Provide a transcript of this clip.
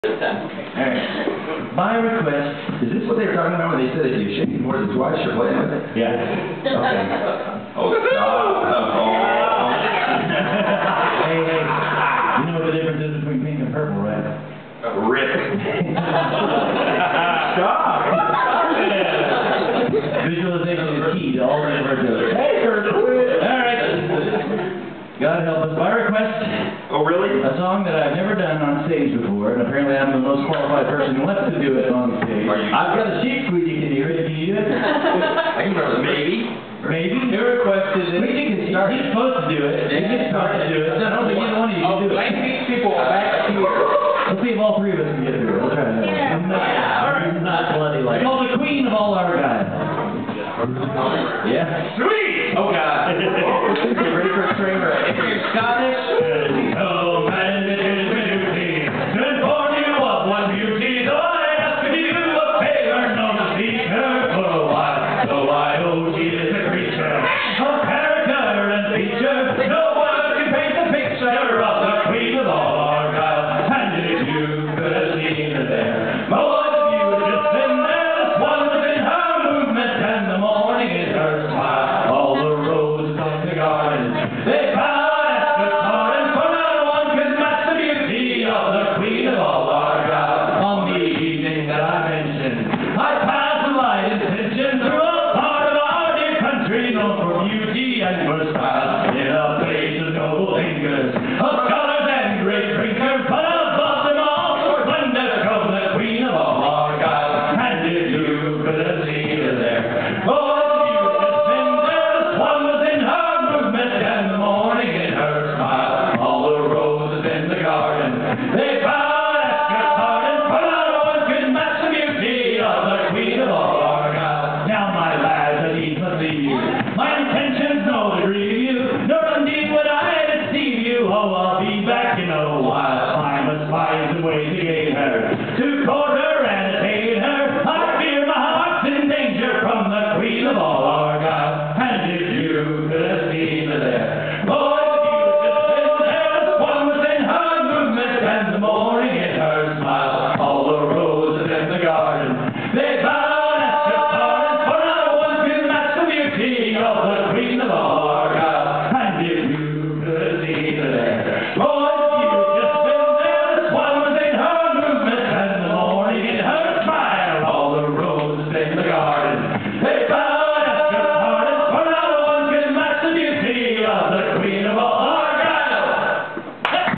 Alright. My request, is this what they were talking about when they said if you shake it more than twice, you're playing with it? Yeah. Okay. Oh, stop. Hey, you know what the difference is between pink and purple, right? Rip. Stop. Visualization is key to all these virtues. Hey, Kurt. Alright. God help us. My request. Oh, really? A song that I've never done on stage before, and apparently I'm the most qualified person who wants to do it on stage. I've got a sheet squeeze you can do it. Can you do it? I can remember. Maybe. Maybe. Who requested it? He's supposed to do it. He's supposed to do it. I don't think either one of you can do it. I think people back here. Let's see if all three of us can get through it. Let's try that. I'm not bloody like. It's called the Queen of all Argyle. Yeah. Sweet! Oh, God. You ready for a train wreck? If you're Scottish, oh, man, it is my duty to inform you of one beauty. So I ask of you a favor, no speaker for a while. So I owe you is a creature of character and feature. No one can paint the picture of the Queen of all Argyle. And if you could have seen her there, most of you would have just been there. The swan was in her movement, and the morning in her smile. All the roses of the garden, they bowed at the pardon, for no one could match the beauty of the Queen of all Argyle. On the evening that I mentioned, I passed a light intention through a part of our dear country known for beauty and for style, in a place of noble thinkers, of scholars and great drinkers, but above them all, for splendor shone the Queen of all Argyle. And if you could have seen her there, oh, if you could have been there, the swan was in her movement, and the morning in her smile. All the roses in the garden, they bowed at your pardon, for no one could match the beauty of the Queen of all Argyle. Now, my lads, I need must leave you. My intentions no to grieve you, nor indeed would I deceive you. Oh, I'll be back in a while. I must find some way to gain her, to call